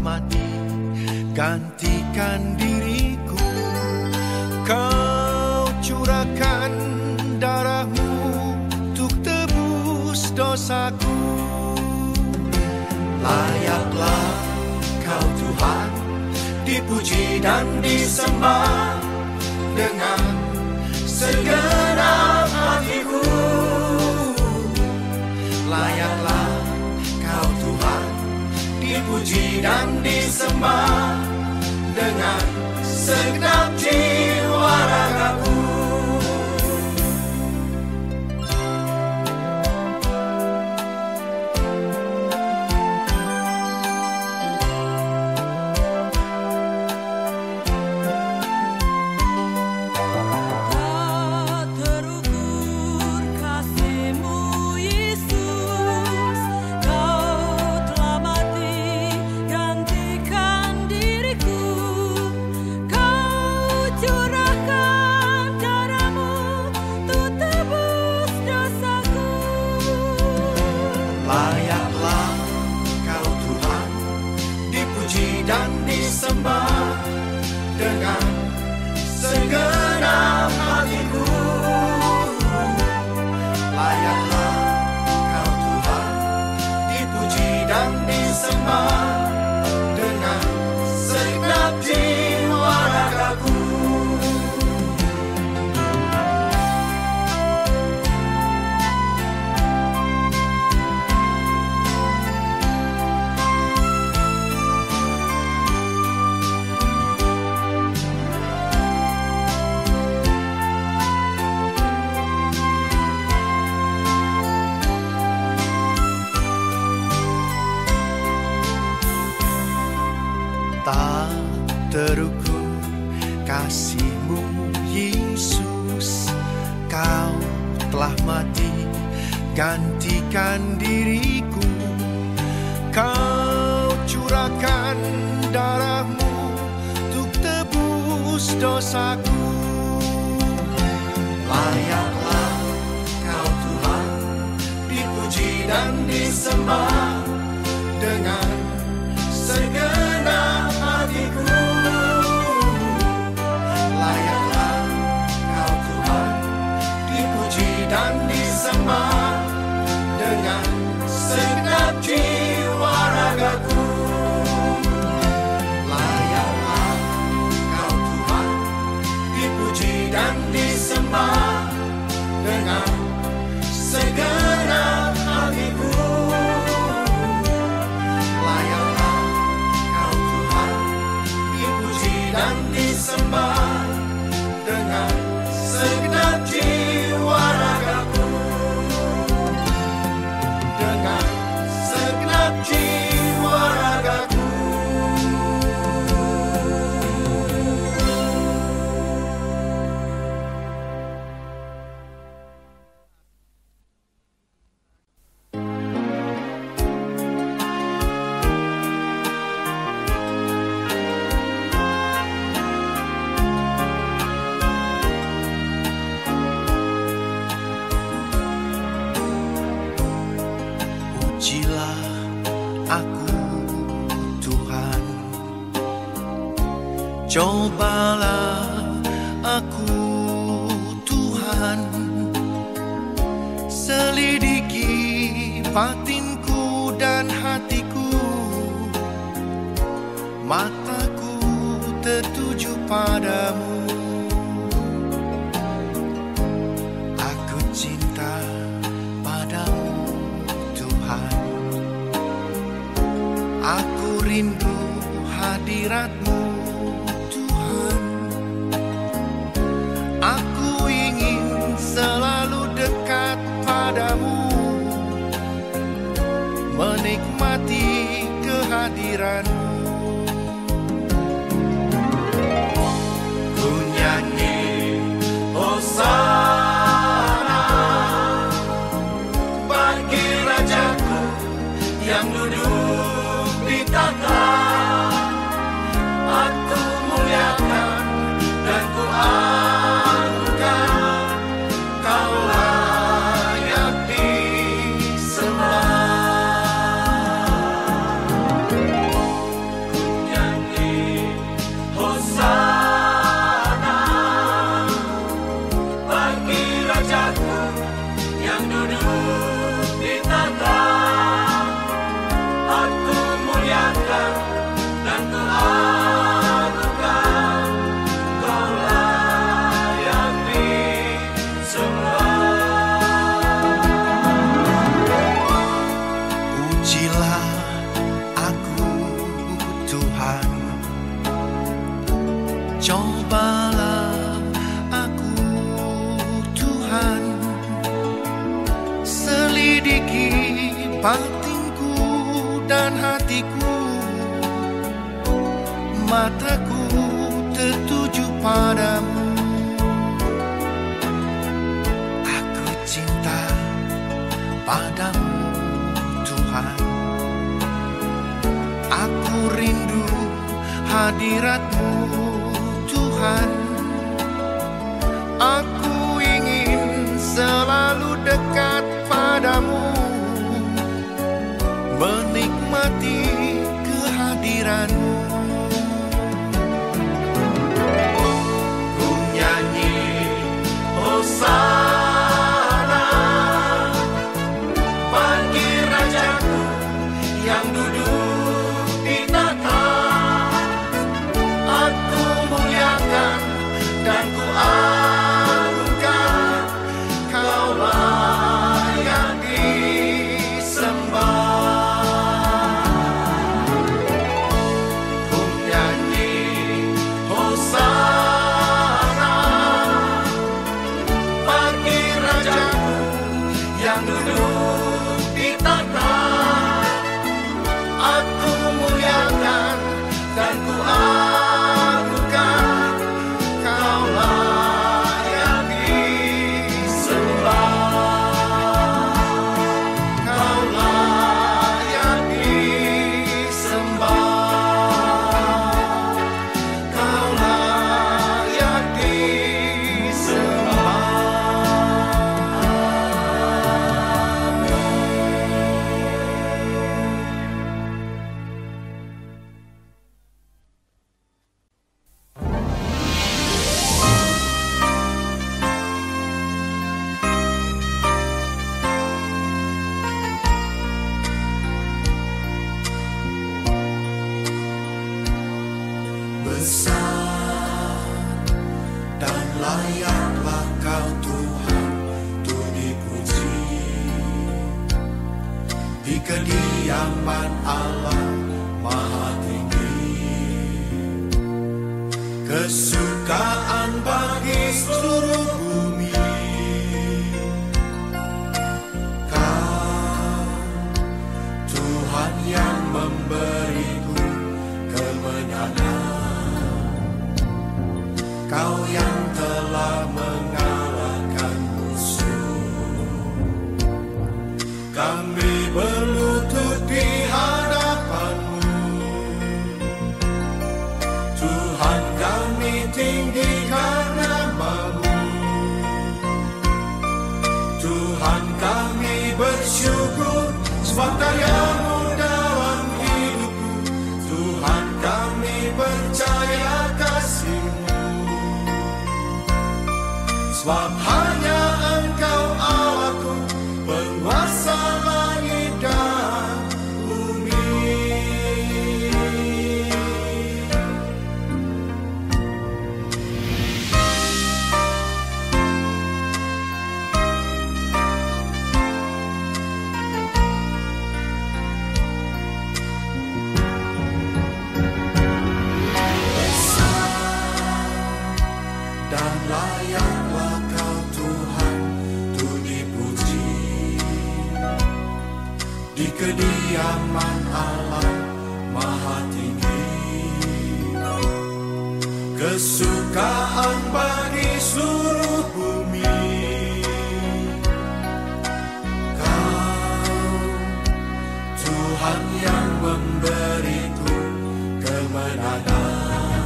mati gantikan diriku. Kau curahkan darahmu untuk tebus dosaku. Layaklah Kau Tuhan dipuji dan disembah dengan segenap hatiku. Layaklah Kau Tuhan dipuji dan disembah dengan segenap jiwa ragaku. Layaklah Kau Tuhan dipuji dan disembah dengan segenap hatiku. Layaklah Kau Tuhan dipuji dan disembah dengan segenap jiwa ragaku. Tak terukur kasih-Mu Yesus, Kau telah mati gantikan diriku. Kau curahkan darah-Mu untuk tebus dosaku. Layaklah Kau Tuhan dipuji dan disembah dengan segenap hatiku. Layaklah Kau Tuhan dipuji dan disembah dengan segenap jiwa ragaku. Layaklah Kau Tuhan dipuji dan disembah dengan segenap hatiku. Dan disembah dengan segenap jiwa ragaku. Dengan segenap jiwa ragaku. Pujilah aku Tuhan, cobalah aku Tuhan, selidiki batinku dan hatiku. Mataku tertuju padamu, aku cinta padamu Tuhan. Aku rindu hadirat-Mu Tuhan. Aku ingin selalu dekat padamu, menikmati kehadiran-Mu. Ku nyanyi Hosana bagi Rajaku yang duduk di tahta. Aku muliakan dan ku agungkan, Kau layak disembah. Ku di tata, aku muliakan dan ku anugerahkan, kau layak disembah. Pujilah aku Tuhan, cobalah aku Tuhan, selidiki batinku dan hatiku, mataku tertuju padamu. Aku cinta padamu Tuhan, aku rindu hadirat-Mu Tuhan, aku ingin selalu dekat padamu, menikmati kehadiran-Mu. Ku nyanyi Hosana bagi Rajaku yang duduk di tata, aku muliakan dan ku anugerahkan, kau layak disembah. Ku nyanyi Hosana bagi Rajaku yang duduk di tata, aku muliakan dan ku anugerahkan, kau layak disembah. Kau layak disembah. Kau layak disembah. Besar dan layaklah Kau Tuhan untuk dipuji, di kediaman Allah Maha Tinggi. Kesukaan bagi seluruh bumi, Kau Tuhan yang memberiku kemenangan, Kau yang telah mengalahkan musuh. Kami berlutut di hadapan-Mu, Tuhan kami tinggikan nama-Mu. Tuhan kami bersyukur sebab karya-Mu dalam hidupku. Tuhan kami percaya kasih-Mu, sebab hanya Engkau Allahku, penguasa langit dan bumi. Dan layaklah Kau Tuhan untuk dipuji, di kediaman Allah Maha Tinggi. Kesukaan bagi seluruh bumi, Kau Tuhan yang memberiku kemenangan,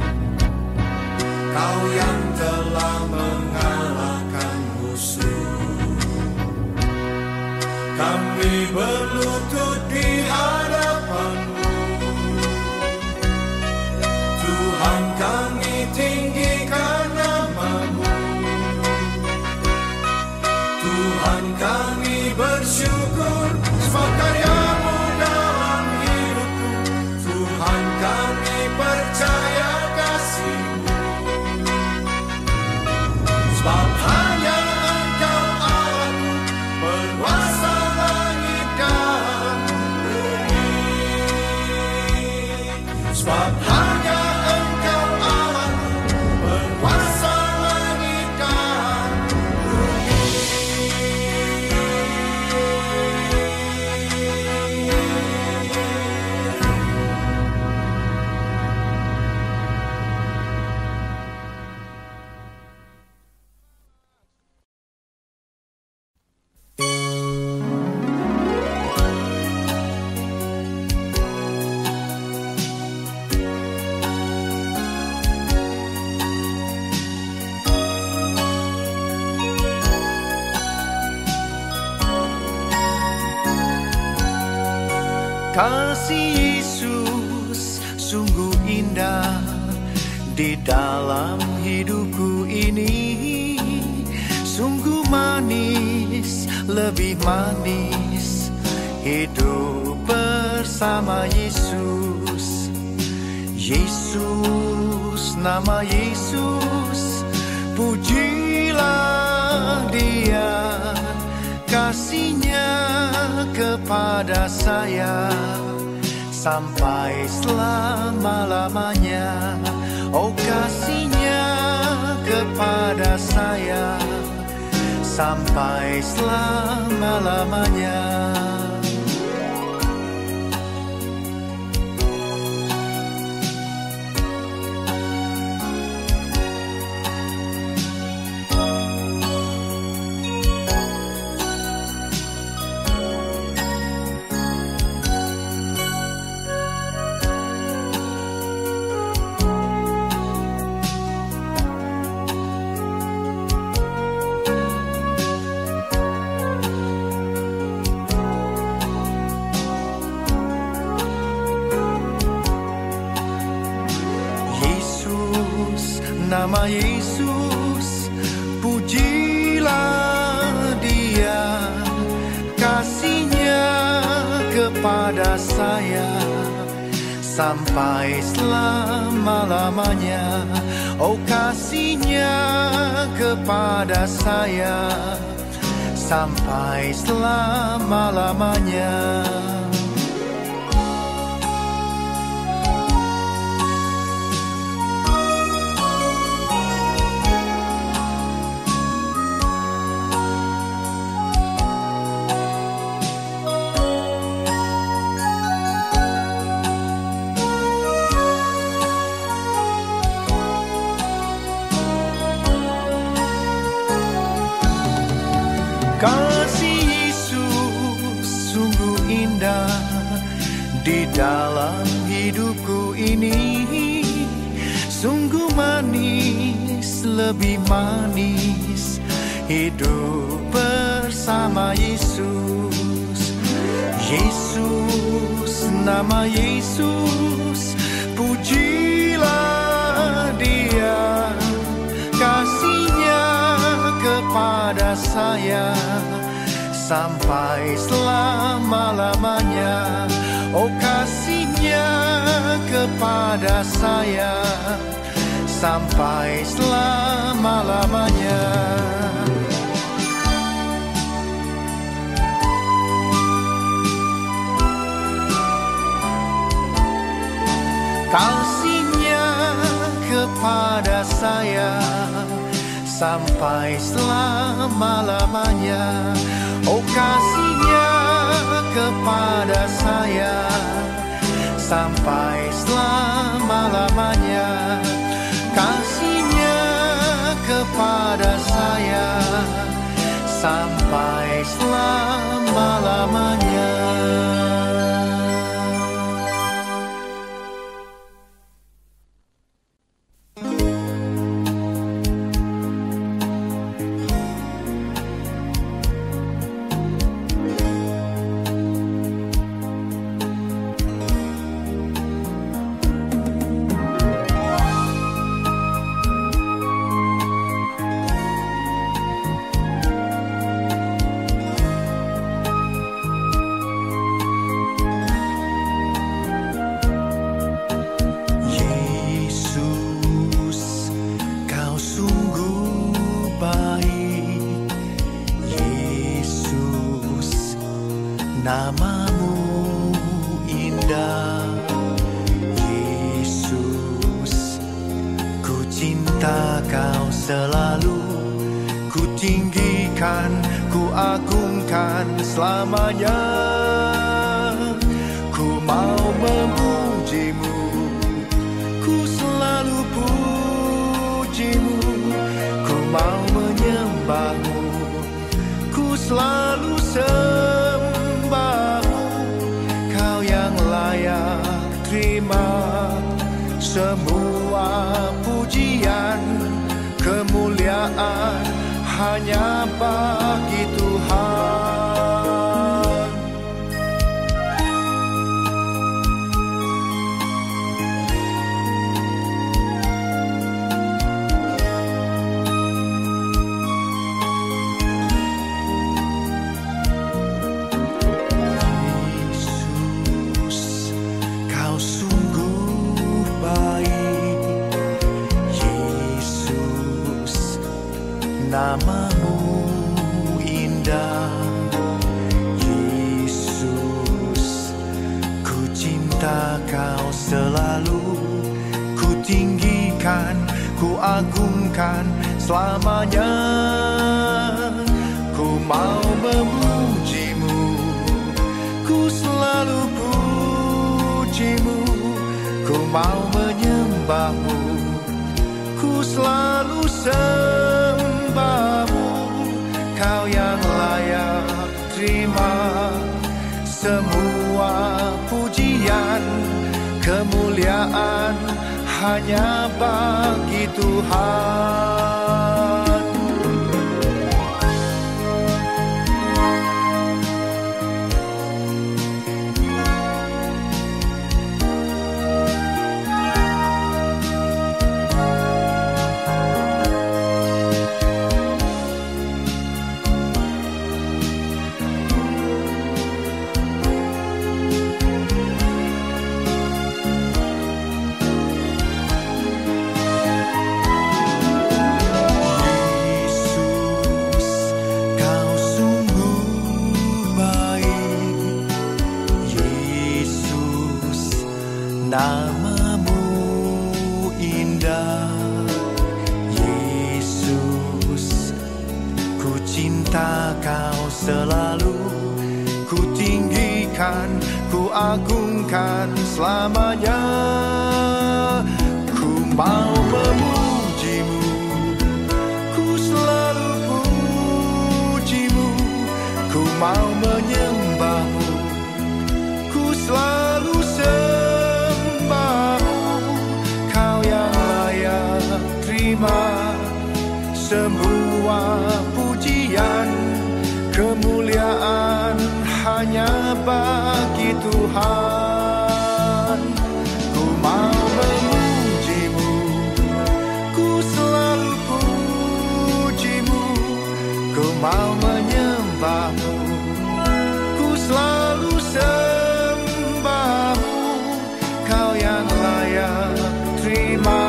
Kau yang telah mengalahkan musuh. Kami berlutut di hadapan-Mu, Tuhan kami tinggikan nama-Mu. Tuhan kami bersyukur sebab karya-Mu dalam hidupku. Tuhan, kami percaya kasih-Mu, sebab hanya Engkau Allahku, penguasa langit dan bumi. Sebab hanya Engkau Allahku, penguasa langit dan bumi. Kasih Yesus sungguh indah di dalam hidupku ini. Sungguh manis, lebih manis hidup bersama Yesus. Yesus, nama Yesus, pujilah Dia. Kasih-Nya kepada saya sampai selama-lamanya. Oh, kasih-Nya kepada saya sampai selama-lamanya. Nama Yesus, pujilah Dia. Kasih-Nya kepada saya sampai selama-lamanya. Oh, kasih-Nya kepada saya sampai selama-lamanya. Kasih Yesus sungguh indah di dalam hidupku ini. Sungguh manis, lebih manis hidup bersama Yesus. Yesus, nama Yesus, pujilah Dia. Kasih-Nya kepada saya sampai selama-lamanya. Oh, kasih-Nya kepada saya sampai selama-lamanya. Kasih-Nya kepada saya sampai selama-lamanya. Oh, kasih-Nya kepada saya sampai selama-lamanya. Kasih-Nya kepada saya sampai selama-lamanya. Namamu indah, Yesus. Ku cinta Kau selalu, ku tinggikan, ku agungkan selamanya. Ku mau memuji-Mu, ku selalu puji-Mu. Ku mau menyembah-Mu, ku selalu sembah-Mu. Kau yang layak terima semua pujian, kemuliaan hanya bagi Tuhan. Yesus, Kau sungguh baik. Yesus, namamu indah. Yesus, ku cinta Kau selalu, ku tinggikan, ku agungkan selamanya. Ku mau memuji-Mu, ku selalu puji-Mu. Ku mau menyembah-Mu, ku selalu sembah-Mu. Kau yang layak terima semua pujian, kemuliaan hanya bagi Tuhan. Namamu indah, Yesus. Ku cinta Kau selalu, ku tinggikan, ku agungkan selamanya. Ku mau memuji-Mu, ku selalu puji-Mu. Ku mau menyembah-Mu, ku selalu Kau yang layak terima semua pujian, kemuliaan hanya bagi Tuhan. Ku mau memuji-Mu, ku selalu puji-Mu. Ku mau menyembah-Mu, ku selalu sembah-Mu. Kau yang layak terima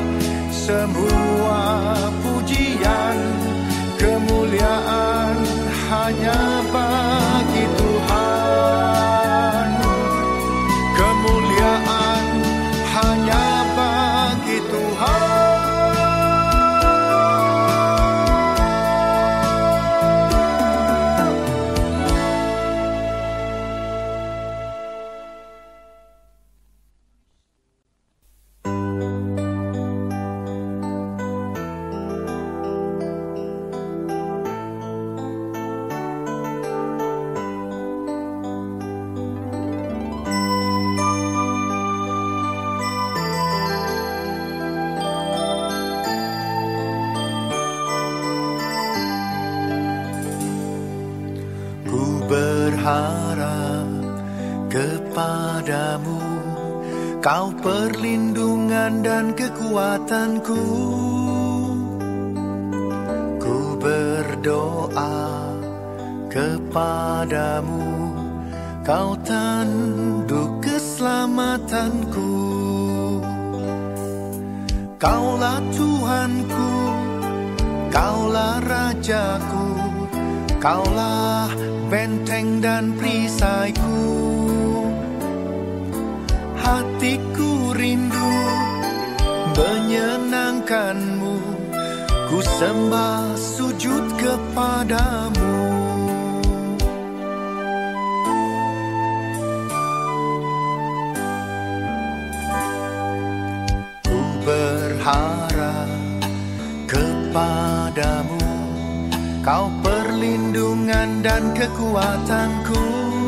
semua pujian, kemuliaan hanya bagi Tuhan. Kemuliaan hanya bagi Tuhan. Berharap kepadamu, Kau perlindungan dan kekuatanku. Ku berdoa kepadamu, Kau tanduk keselamatanku. Kaulah Tuhanku, Kaulah Rajaku, Kaulah benteng dan perisaiku, hatiku rindu menyenangkanmu, ku sembah sujud kepadamu. Ku berharap kepadamu, kau perlindungan dan kekuatanku.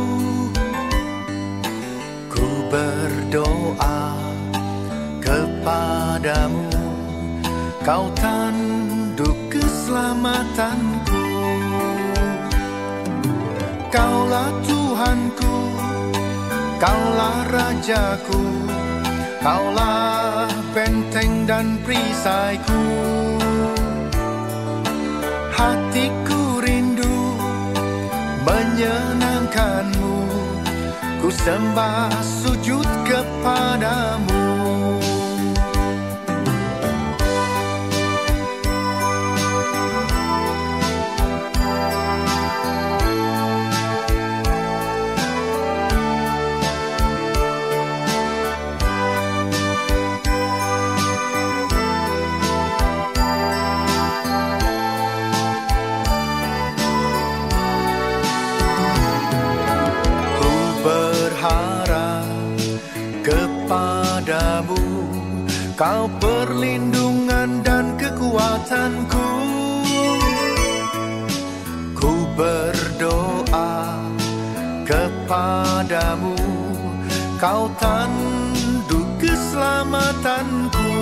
Ku berdoa kepadamu, kau tanduk keselamatanku. Kaulah Tuhanku, kaulah Rajaku, kaulah benteng dan perisaiku. Hatiku rindu menyenangkanmu, ku sembah sujud kepadamu. Kepadamu, kau perlindungan dan kekuatanku. Ku berdoa kepadamu, kau tanduk keselamatanku.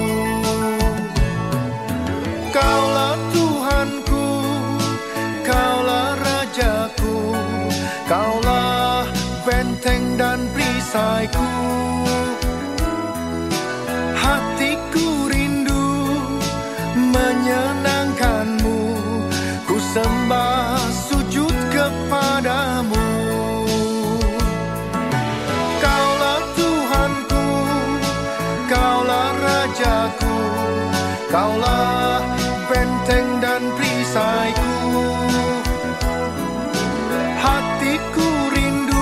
Kaulah Tuhanku, kaulah Rajaku, kaulah benteng dan perisaiku. Hatiku rindu menyenangkanmu, ku sembah sujud kepadamu. Kaulah Tuhanku, kaulah Rajaku, kaulah benteng dan perisaiku. Hatiku rindu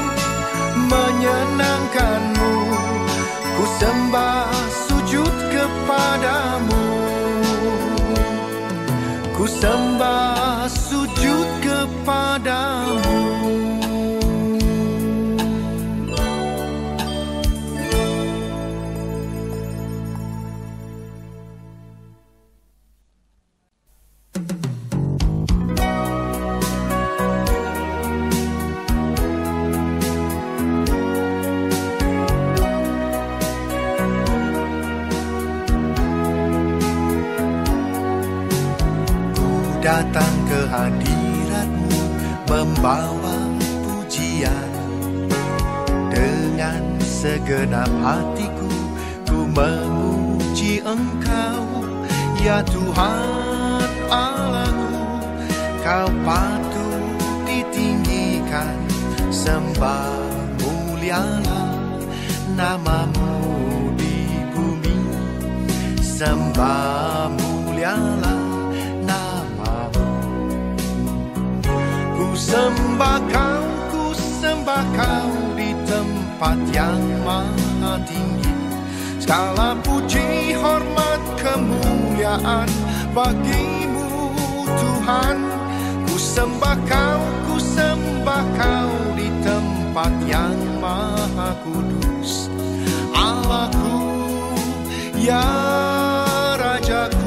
menyenangkanmu, ku sembah sujud kepadamu. Ku sembah sujud kepadamu. Datang ke hadirat-Mu membawa pujian. Dengan segenap hatiku ku memuji Engkau, ya Tuhan Allahku. Kau patut ditinggikan, sembah mulialah nama-Mu di bumi. Sembah mulialah ku sembah kau di tempat yang maha tinggi. Segala puji, hormat, kemuliaan bagimu Tuhan. Ku sembah kau di tempat yang maha kudus. Allahku, ya Rajaku.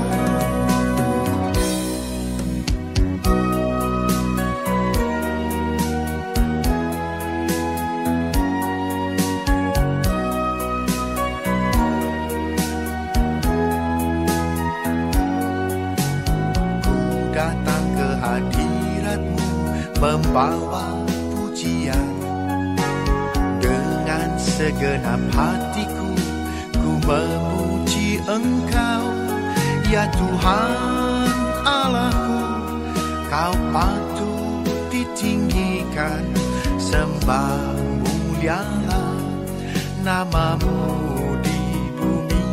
Datang ke hadirat-Mu membawa pujian. Dengan segenap hatiku ku memuji Engkau, ya Tuhan Allahku. Kau patut ditinggikan, sembah mulialah nama-Mu di bumi.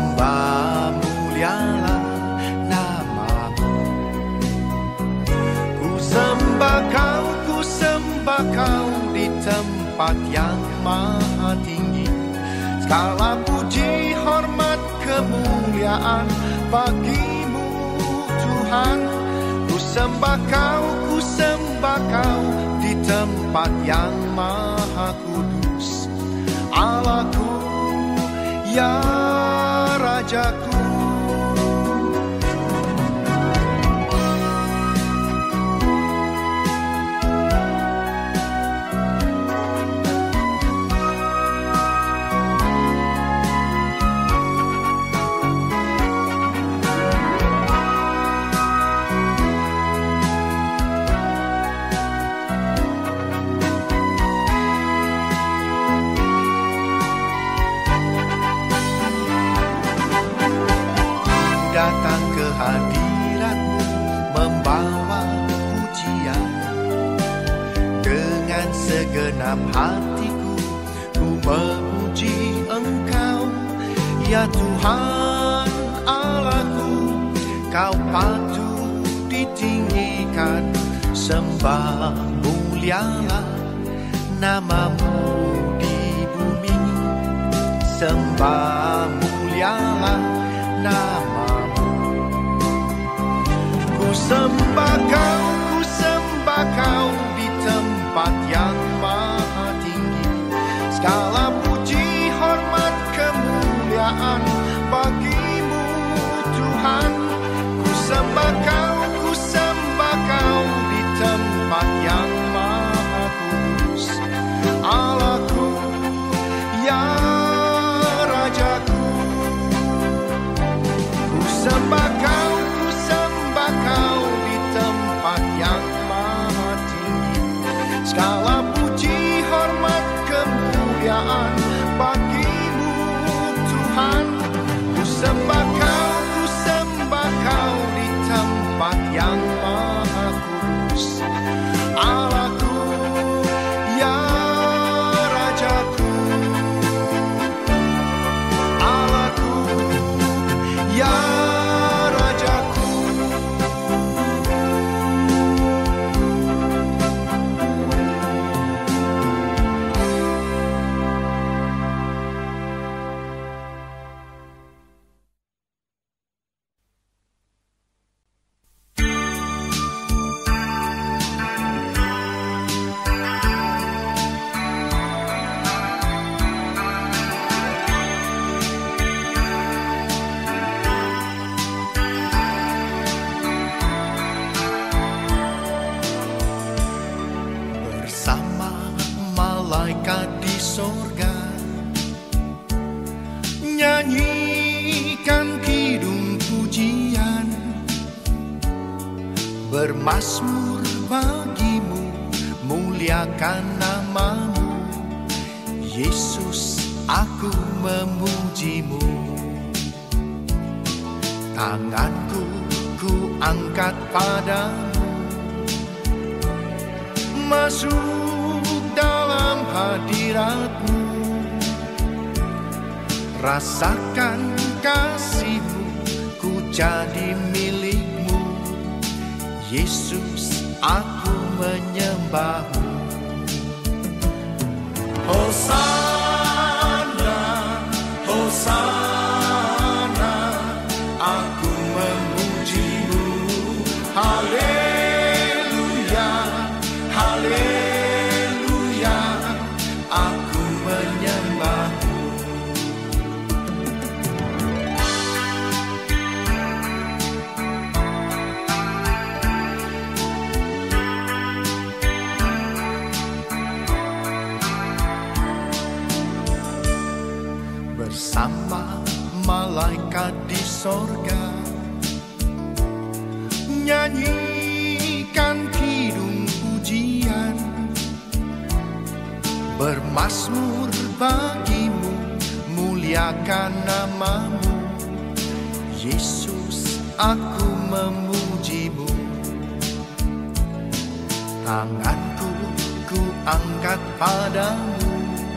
Sembah mulialah ku sembah kau di tempat yang maha tinggi. Segala puji, hormat, kemuliaan bagimu Tuhan. Ku sembah kau di tempat yang maha kudus. Allahku, ya Rajaku. Datang ke hadirat-Mu membawa pujian. Dengan segenap hatiku ku memuji Engkau, ya Tuhan Allahku. Kau patut ditinggikan, sembah mulialah nama-Mu di bumi. Sembah mulialah nama. Ku sembah kau di tempat yang maha tinggi. Segala puji, hormat, kemuliaan bagimu Tuhan. Ku sembah kau di tempat yang maha kudus. Allahku, ya Rajaku. Ku sembah kau di tempat yang maha tinggi. Segala puji, hormat, kemuliaan bagimu Tuhan. Ku sembah kau di tempat yang maha kudus. Allahku, ya Rajaku. Allahku, ya malaikat di sorga, nyanyikan kidung pujian, bermazmur bagimu, muliakan nama-Mu. Yesus, aku memuji-Mu. Tanganku ku angkat padamu, masuk dalam hadirat-Mu. Rasakan kasih-Mu, ku jadi milik-Mu. Yesus, aku menyembah-Mu. Hosana, Hosana, aku memuji-Mu. Haleluya, haleluya, aku menyembah-Mu. Bersama malaikat di sorga, nyanyikan kidung pujian, bermazmur bagimu, muliakan nama-Mu. Yesus, aku memuji-Mu. Tanganku ku angkat padamu,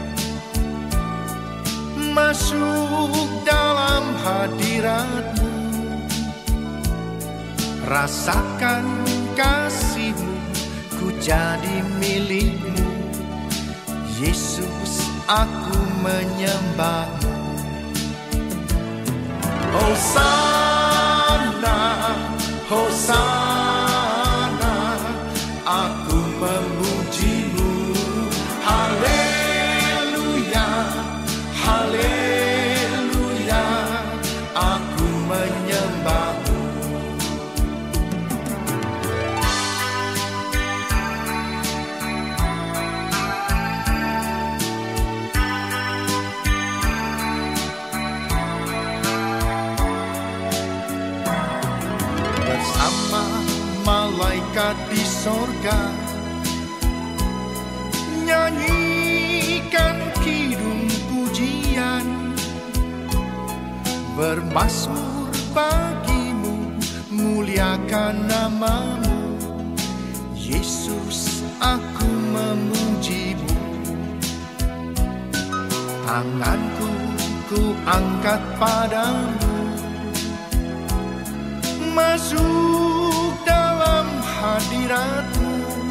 masuk dalam hadirat-Mu. Rasakan kasih-Mu, ku jadi milikmu. Yesus, aku menyembahmu. Hosana, Hosana, aku memujimu. Haleluya, haleluya, aku menyembahmu. Bersama malaikat di sorga, nyanyikan kidung pujian, bermazmur bagimu, muliakan namamu. Yesus, aku memujimu. Tanganku ku angkat padamu, masuk dalam hadiratmu.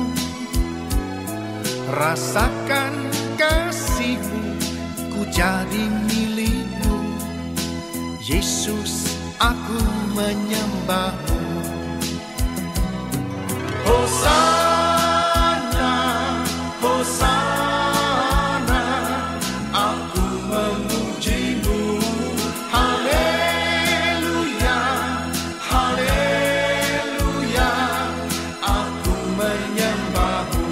Rasakan kasihmu, ku jadi milikmu. Yesus, aku menyembahmu. Hosana, Hosana, aku memujimu. Haleluya, haleluya, aku menyembahmu.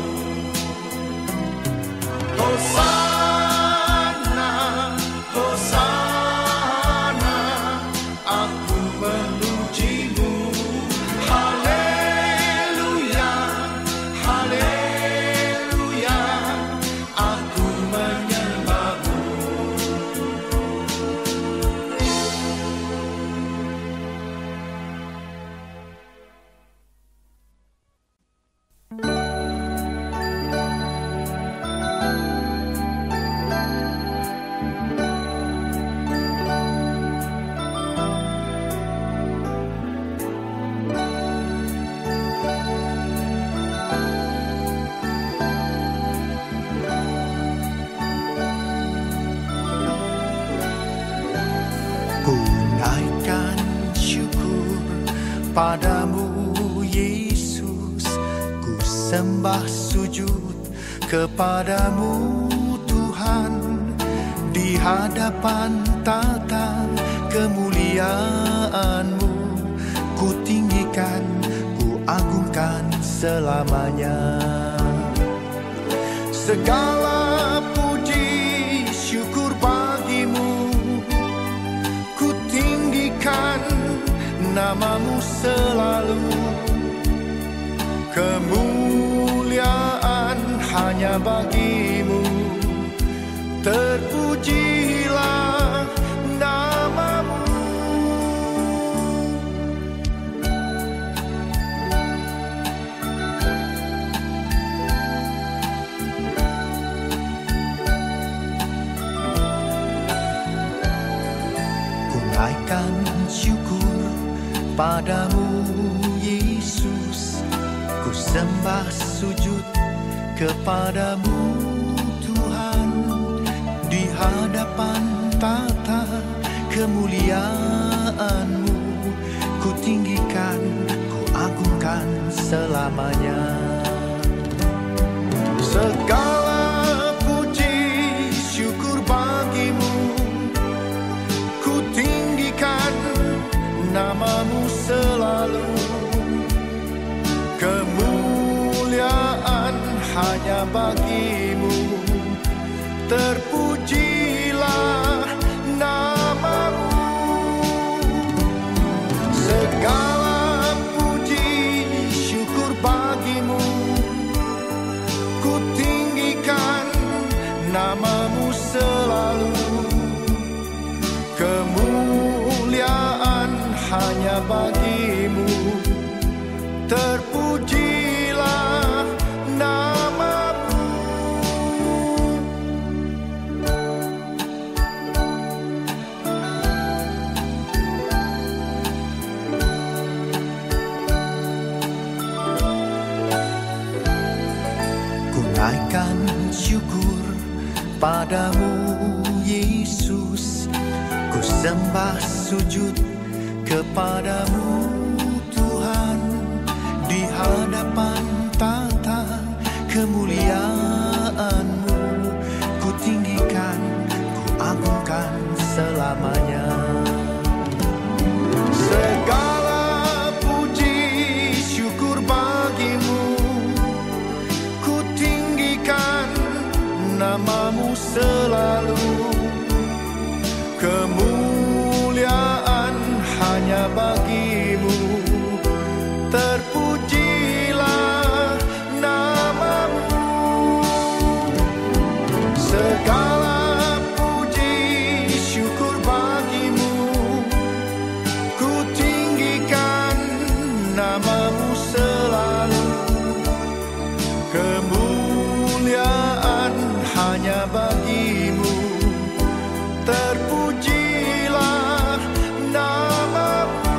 Hosana, Hosana, aku memujimu. Haleluya, haleluya, aku menyembahmu. Ku naikkan syukur padamu, Yesus. Ku sembah sujud kepadamu, Tuhan. Di hadapan tata kemuliaan-Mu, ku tinggikan, ku agungkan selamanya. Segala puji syukur bagimu, ku tinggikan namamu selalu. Kemuliaan hanya bagimu, terpujilah namamu. Ku naikkan syukur padamu, Yesus. Ku sembah sujud kepadamu, Tuhan. Di hadapan tata kemuliaan-Mu, ku tinggikan, ku agungkan selamanya. Segala puji syukur bagimu, ku tinggikan namamu selalu. Kemuliaan hanya bagimu, terpujilah namamu. Segala puji syukur bagimu, ku tinggikan namamu selalu. Kemuliaan hanya bagimu, terpujilah namamu. Naikkan syukur padamu Yesus, ku sembah sujud kepadamu Tuhan, di hadapan tata kemuliaan-Mu ku tinggikan, ku agungkan selamanya. Segala puji syukur bagimu, ku tinggikan namamu selalu. Kemuliaan hanya bagimu, terpujilah namamu. Segala puji syukur bagimu, ku tinggikan namamu selalu. Kemuliaan hanya bagimu, terpujilah namamu.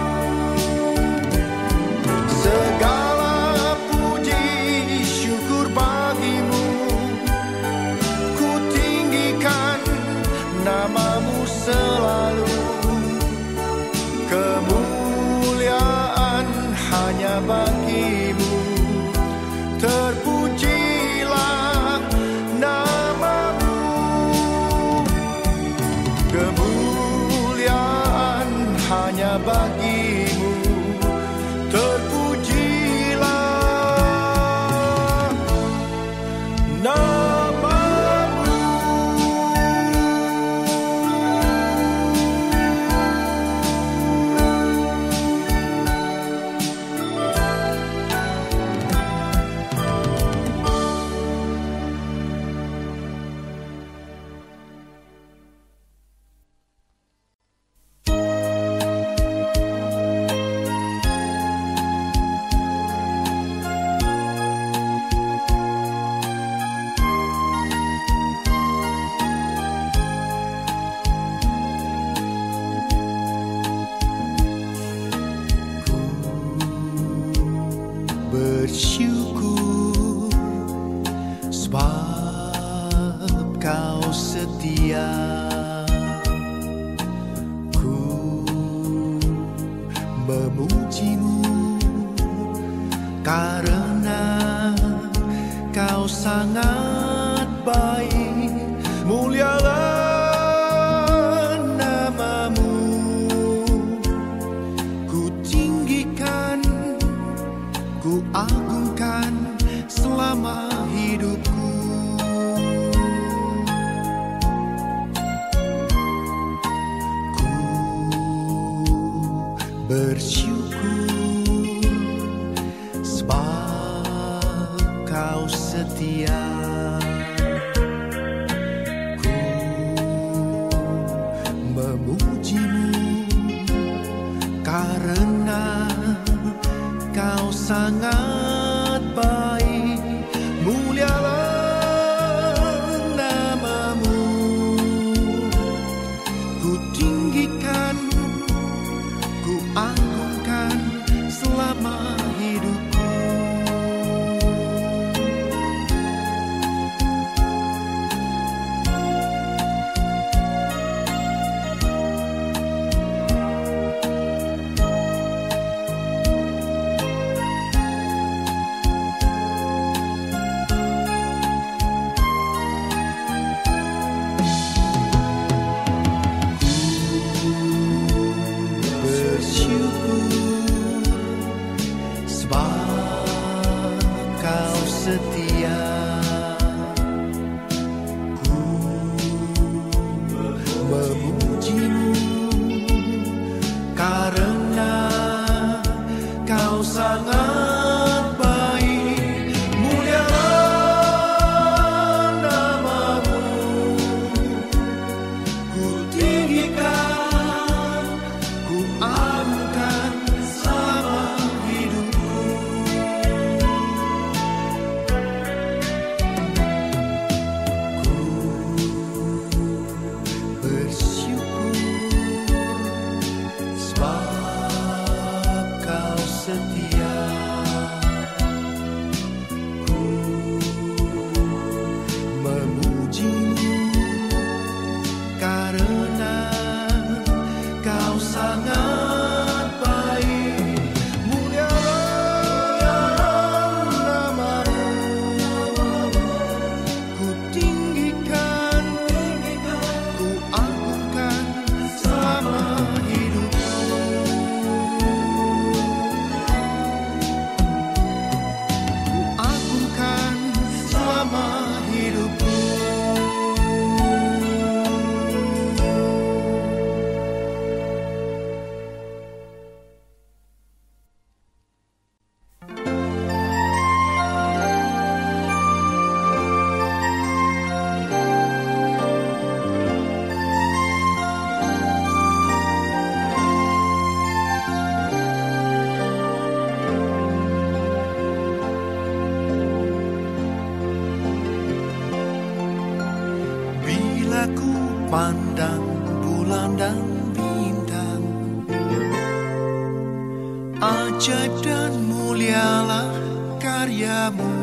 Segala puji syukur bagimu, ku tinggikan namamu selalu. Kemuliaan hanya bagimu, terpujilah namamu. Kemuliaan hanya bagimu, terpujilah namamu. Bersyukur sebab kau setia, ku memujimu karena kau sangat baik. Mulialah namamu, ku tinggikan, ku agungkan selama hidupku. Ku bersyukur sebab kau setia, pandang bulan dan bintang, ajaib dan mulialah karyamu.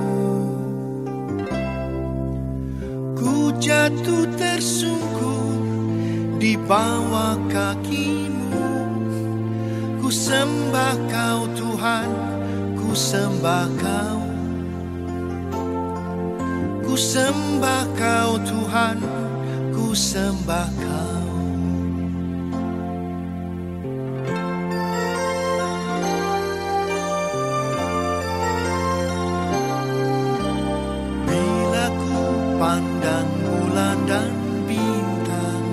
Ku jatuh tersungkur di bawah kakimu. Ku sembah kau Tuhan, ku sembah kau. Ku sembah kau Tuhan, ku sembah kau. Bila ku pandang bulan dan bintang,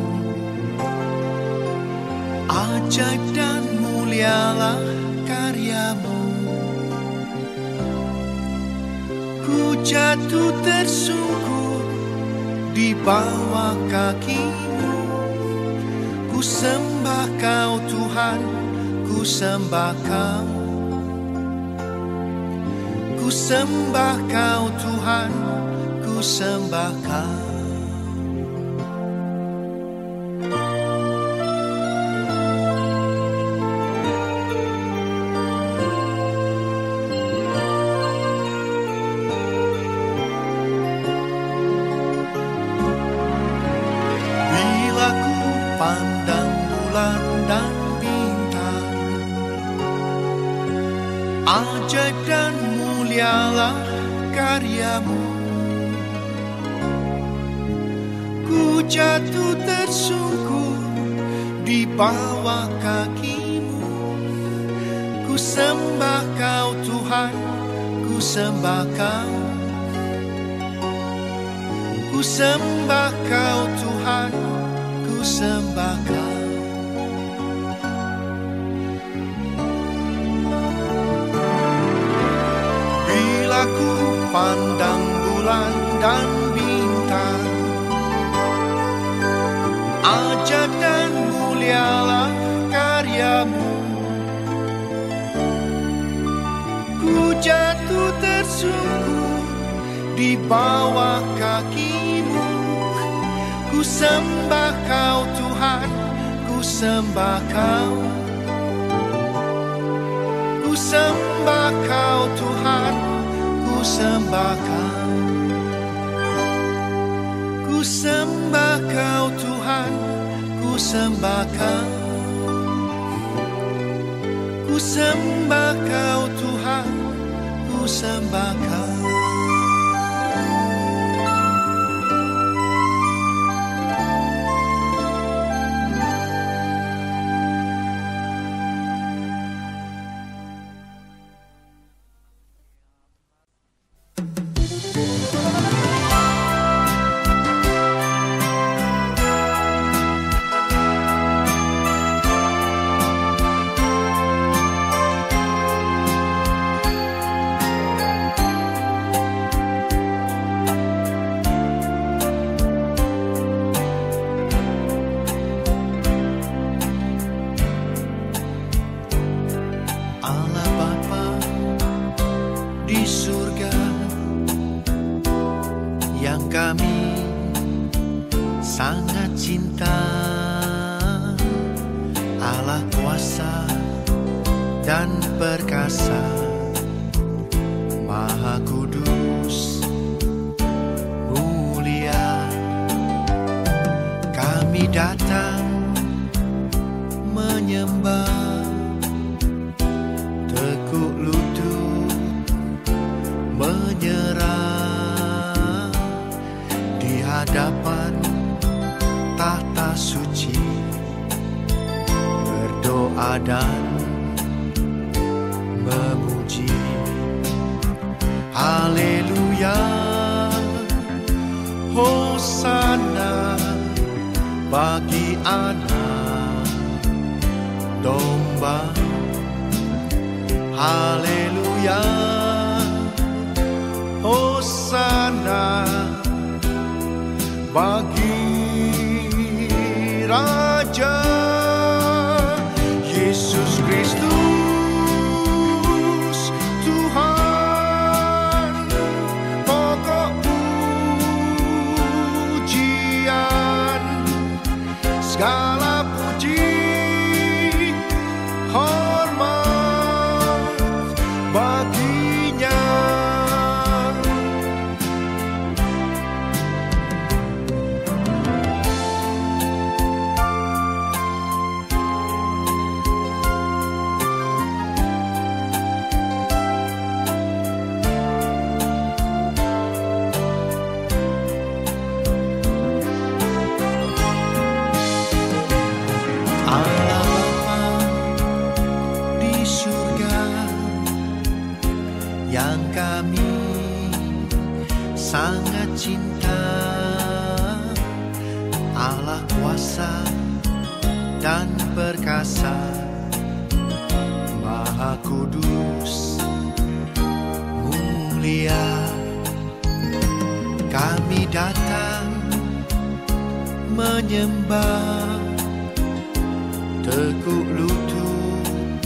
ajaib dan mulialah karyamu. Ku jatuh tersungkur di bawah kakimu. Ku sembah kau Tuhan, ku sembah kau. Ku sembah kau Tuhan, ku sembah kau. Pandang bulan dan bintang, ajaib dan mulialah karyamu. Ku jatuh tersungkur di bawah kakimu. Ku sembah kau Tuhan, ku sembah kau. Ku sembah kau Tuhan, ku sembah kau. Bila ku pandang bulan dan bintang, ajaib dan mulialah karyamu. Ku jatuh tersungkur di bawah kakimu. Ku sembah kau Tuhan, ku sembah kau. Ku sembah kau Tuhan, ku sembah kau. Ku sembah kau Tuhan, ku sembah kau. Ku sembah kau Tuhan, ku sembah kau. Kami sangat cinta, Allah kuasa dan perkasa, Maha Kudus, mulia. Kami datang menyembah, tekuk lutut menyerah di hadapan tahta suci, berdoa dan memuji. Haleluya, Hosana bagi anak domba. Haleluya, Hosana bagi Raja Yesus Kristus, Tuhan, pokok pujian. cinta, Allah kuasa dan perkasa, Maha Kudus, mulia. Kami datang menyembah, tekuk lutut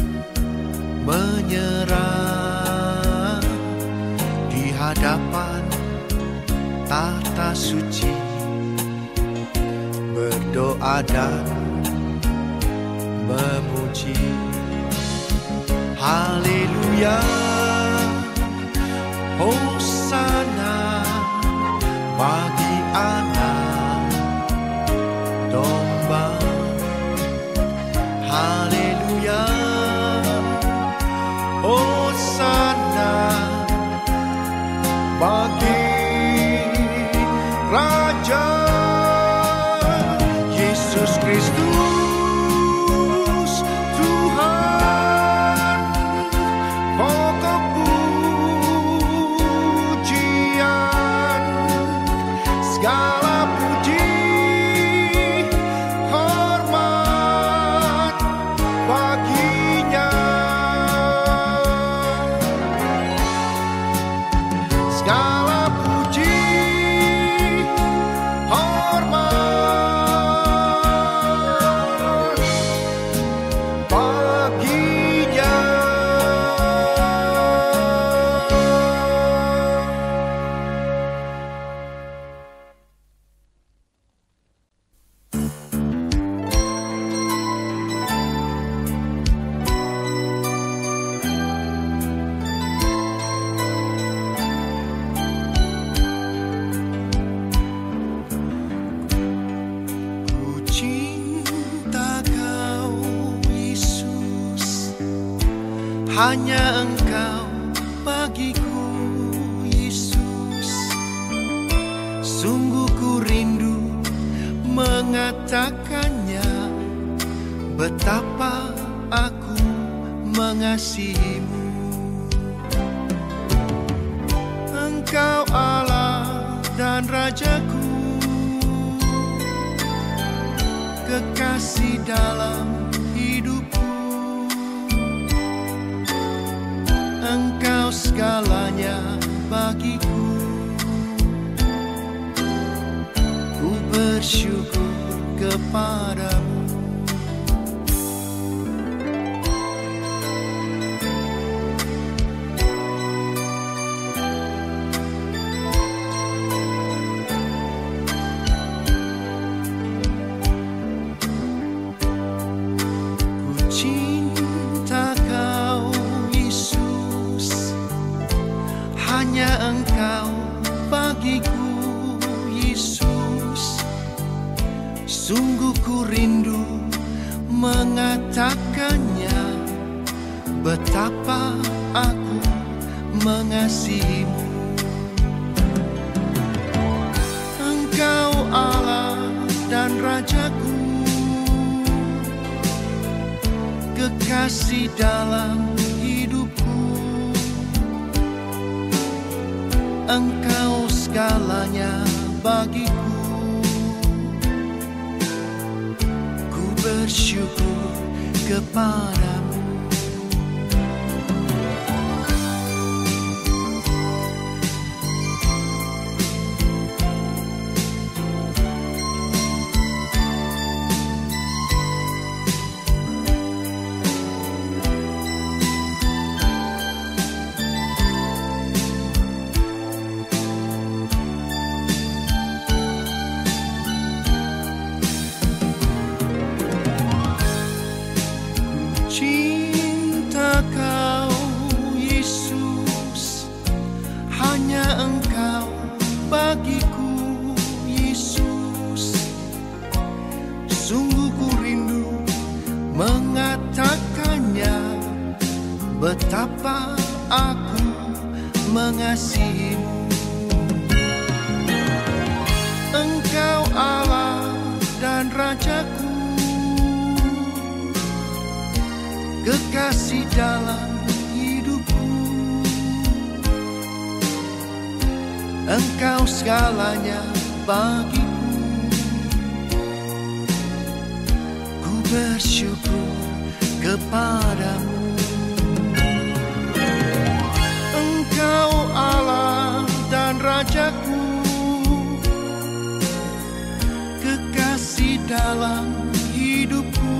menyerah di hadapan tahta suci, berdoa dan memuji. Haleluya, Hosana bagi anak domba. Haleluya, Hosana bagi Raja Yesus Kristus, Tuhan, pokok pujian, segala puji, hormat baginya, segala puji, hormat baginya. Ku cinta Kau, Yesus, hanya Engkau bagiku, Yesus. Sungguh ku rindu mengatakannya, betapa aku mengasihimu. Engkau Allah dan Rajaku, kekasih dalam hidupku. Engkau segalanya bagiku. Ku bersyukur kepadamu. Ku cinta Kau, Yesus, hanya Engkau bagiku, Yesus. Sungguh ku rindu mengatakannya, betapa aku mengasihimu. Engkau Allah dan Rajaku, kekasih dalam hidupku. Engkau segalanya bagiku. Ku bersyukur kepadamu. Cinta Kau, Yesus, hanya Engkau bagiku, Yesus. Sungguh ku rindu mengatakannya, betapa aku mengasihimu. Engkau Allah dan Rajaku, kekasih dalam hidupku. Engkau segalanya bagiku. Ku bersyukur kepadamu. Engkau Allah dan Rajaku, kekasih dalam hidupku.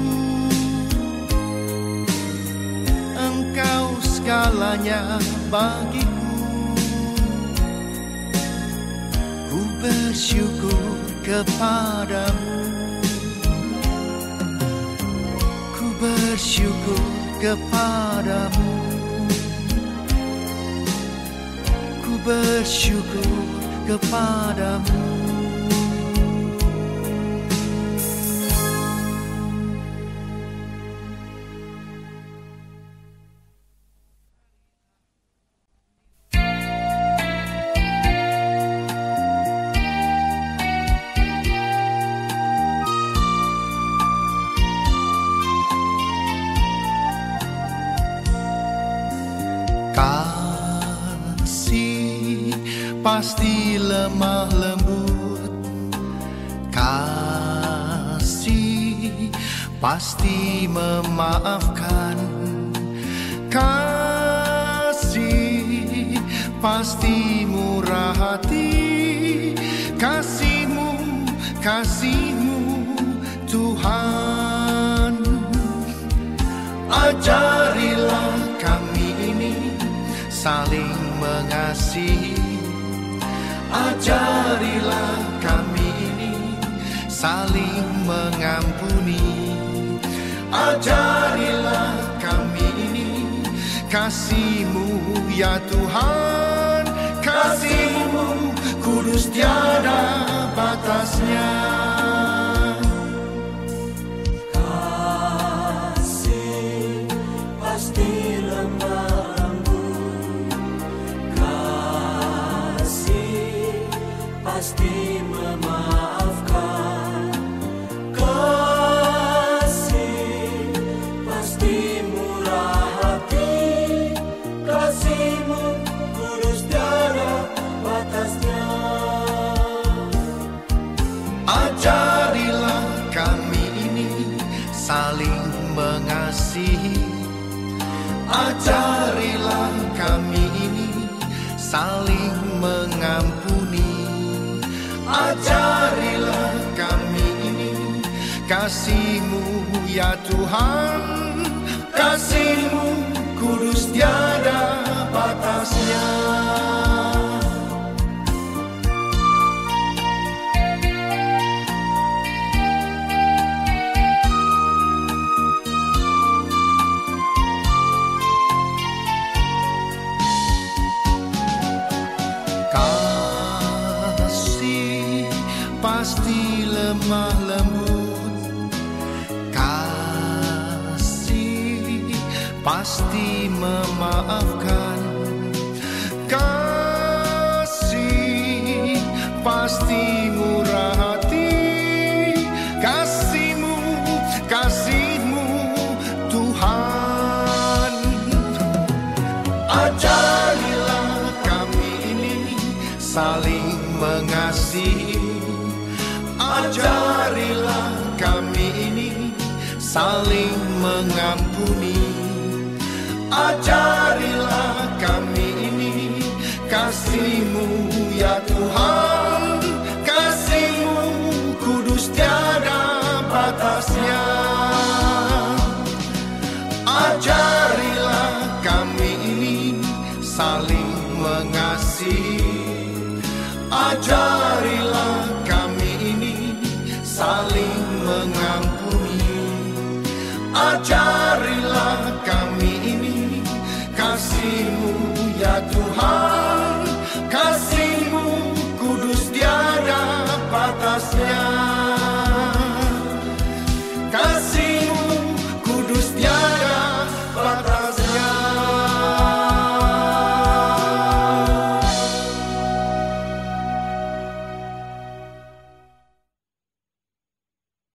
Engkau segalanya bagiku. Ku bersyukur kepadamu. Ku bersyukur kepadamu. Ku bersyukur kepadamu. Kasih pasti lemah lembut, kasih pasti memaafkan, kasih pasti murah hati. Kasih-Mu, kasih-Mu Tuhan, ajarilah kami ini saling mengasihi. Ajarilah kami ini saling mengampuni. Ajarilah kami ini kasih-Mu ya Tuhan. Kasih-Mu kudus tiada batasnya. Kasih pasti lemah lembut, kasih pasti memaafkan, kasih pasti murah hati. Kasih-Mu kudus tiada batasnya. Ajarilah kami ini saling mengasihi. Ajarilah kami ini saling mengampuni. Ajarilah kami ini kasih-Mu ya Tuhan. Kasih-Mu kudus tiada batasnya. Kasih pasti lemah lembut, kasih pasti memaafkan, kasih pasti murah hati. Kasih-Mu, kasih-Mu Tuhan, ajarilah kami ini saling mengasihi. Ajarilah kami ini saling mengampuni. Ajarilah kami ini kasih-Mu ya Tuhan.